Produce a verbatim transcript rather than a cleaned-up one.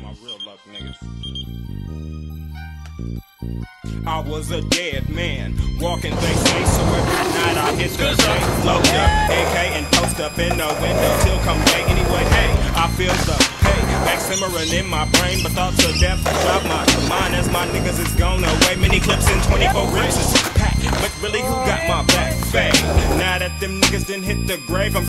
my real luck niggas. I was a dead man, walking they say, so every night I hit the bank, load up, A K and post up in the window till come day. Anyway, hey, I feel the hey, back simmering in my brain, but thoughts of death drop my mind as my niggas is gone away. Many clips in twenty-four rips is packed, but really who got my back? Fade. Now that them niggas done hit the grave, I'm